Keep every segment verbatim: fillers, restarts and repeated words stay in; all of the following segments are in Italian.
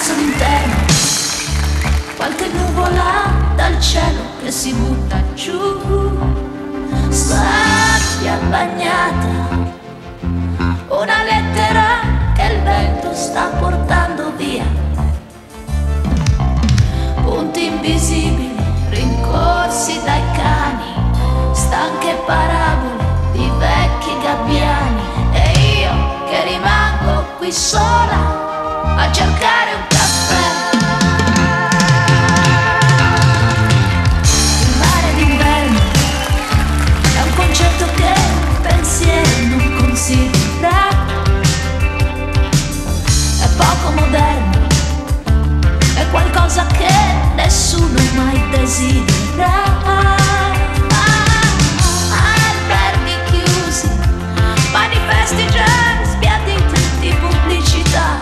verso l'interno, qualche nuvola dal cielo che si butta giù, sabbia bagnata, una lettera che il vento sta portando via, punti invisibili rincorsi dai cani, stanche parabole di vecchi gabbiani, e io che rimango qui sola a cercare un caffè. Il mare d'inverno è un concetto che il pensiero non considera, è poco moderno, è qualcosa che nessuno mai desidera. Alberghi chiusi, manifesti già sbiaditi di pubblicità,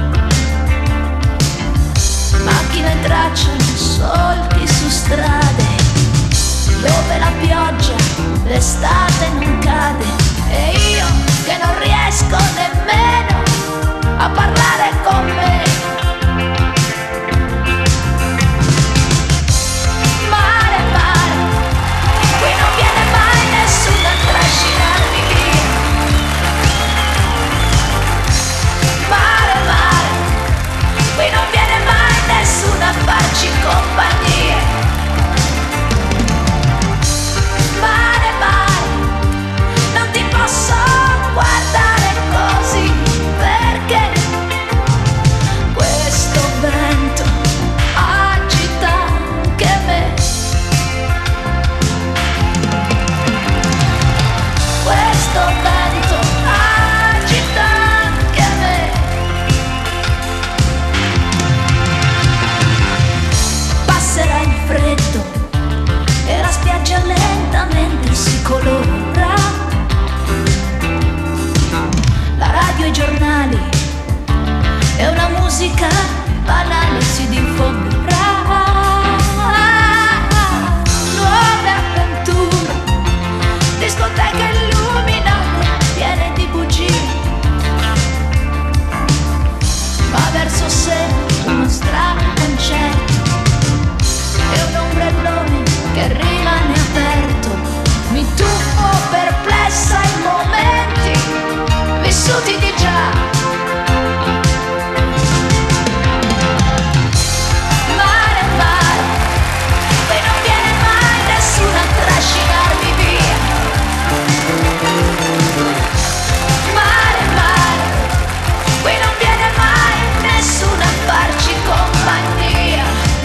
macchine tracciano solchi su strade dove la pioggia l'estate non cade, e io che non riesco nemmeno a parlare con me. Mare, mare, qui non viene mai nessuno a trascinarmi via. Mare, mare, qui non viene mai nessuno a farci compagnia. Mare, mare, non ti posso guardare così, perché questo vento agita anche me. Questo vento agita anche me. Passerà il freddo e la spiaggia lentamente si colora, la radio e i giornali e una musica banale si diffonderà. Nuove avventure, discoteche illuminate piene di bugie, ma verso sé uno strano concerto e un ombrellone che rimane aperto. Mi tuffo perplessa in momenti vissuti di già. Mare, mare, qui non viene mai nessuno a trascinarmi via. Mare, mare, qui non viene mai nessuno a farci compagnia.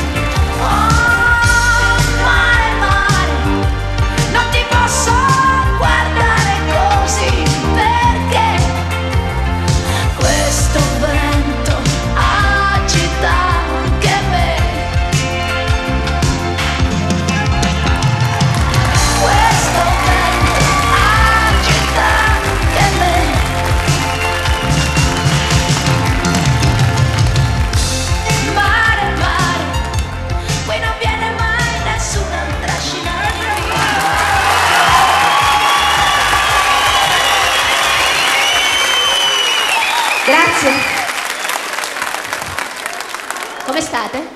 Oh, mare, mare, non ti posso guardare così, perché questo vento agita anche me. Questo vento agita anche me. Mare, mare, qui non viene mai nessuno a trascinarmi via. Grazie. Come state?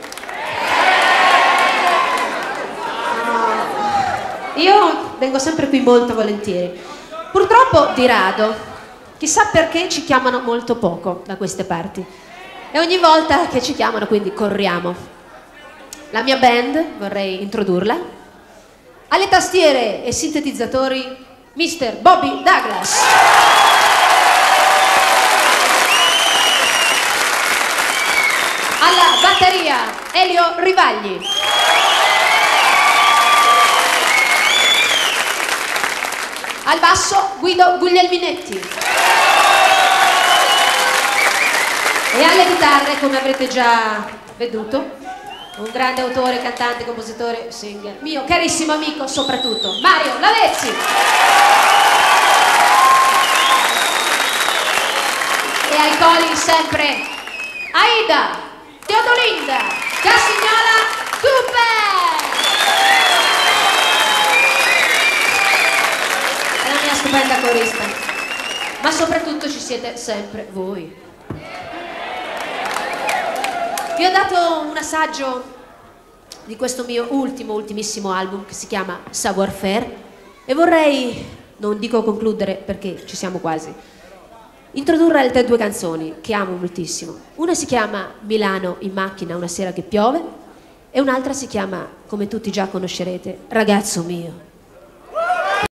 Io vengo sempre qui molto volentieri. Purtroppo di rado. Chissà perché ci chiamano molto poco da queste parti. E ogni volta che ci chiamano, quindi corriamo. La mia band, vorrei introdurla. Alle tastiere e sintetizzatori, mister Bobby Douglas. Alla batteria, Elio Rivagli. Al basso, Guido Guglielminetti. E alle chitarre, come avrete già veduto, un grande autore, cantante, compositore, singer, mio carissimo amico soprattutto, Mario Lavezzi. E ai coli sempre Aida Teodolinda Cassignola Cooper. È la mia stupenda corista. Ma soprattutto ci siete sempre voi. Vi ho dato un assaggio di questo mio ultimo, ultimissimo album che si chiama Savoir Faire e vorrei, non dico concludere perché ci siamo quasi, introdurre altre due canzoni che amo moltissimo. Una si chiama Milano in macchina una sera che piove e un'altra si chiama, come tutti già conoscerete, Ragazzo mio.